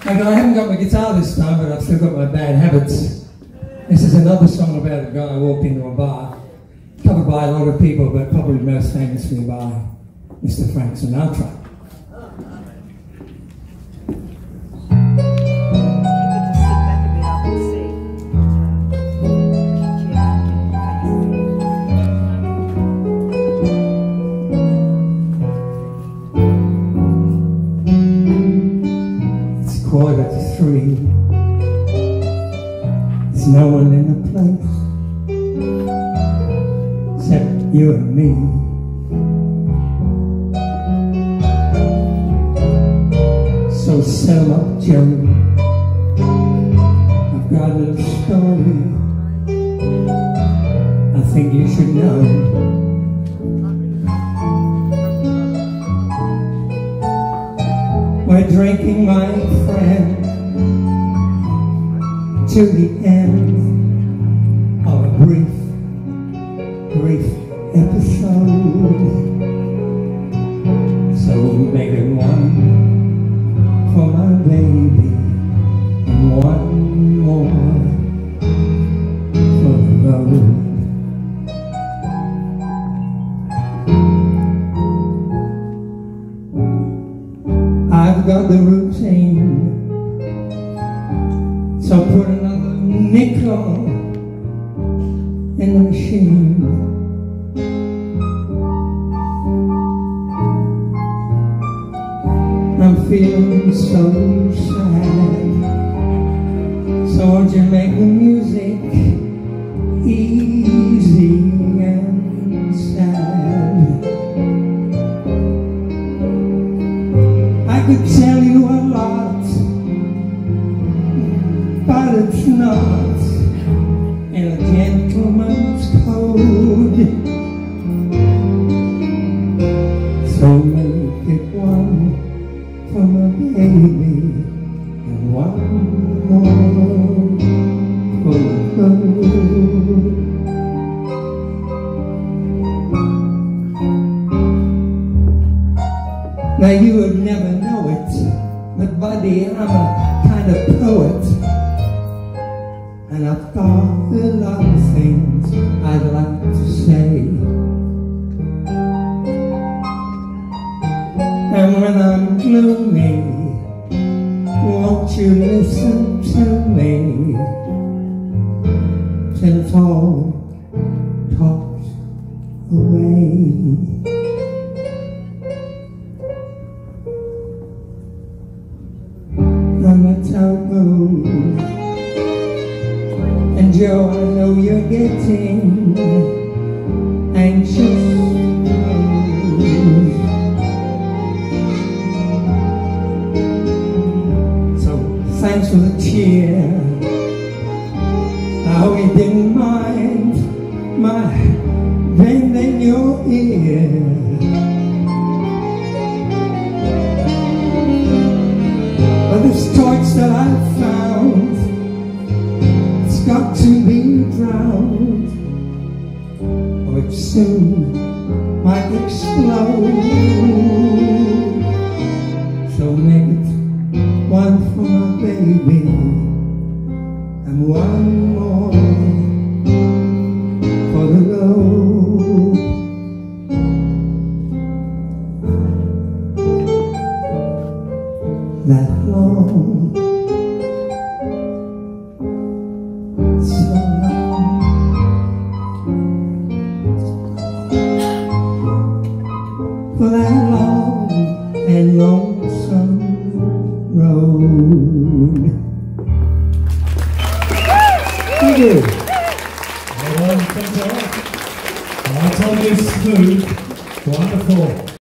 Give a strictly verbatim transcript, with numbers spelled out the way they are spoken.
Okay, I haven't got my guitar this time, but I've still got my bad habits. This is another song about a guy who walked into a bar, covered by a lot of people, but probably most famously by Mister Frank Sinatra. Quarter to three. There's no one in the place except you and me. So settle up, Joe. I've got a little story I think you should know. We're drinking, my friend, to the end of a brief, brief episode. So make it one for my baby and one more for the road. I've got the routine, so put another nickel in the machine. I'm feeling so sad, so won't you make the music easy and sad? I could tell you a lot, but it's not in a gentleman's code. So make it one for my baby and one more for the road. Now you would never know it, but buddy, I'm a kind of poet, and I've got a lot of things I'd like to say. And when I'm gloomy, won't you listen to me till it's all talked away? And that's how it goes. And Joe, I know you're getting anxious. So thanks for the cheer. I hope you didn't mind my bending your ear. But this torch that I've found, it's got to be drowned, or it soon might explode. So make it one for my baby and one more for the road. That long, so long, for that long and lonesome road. Thank you. Well, thanks a lot. I told you it's smooth, wonderful.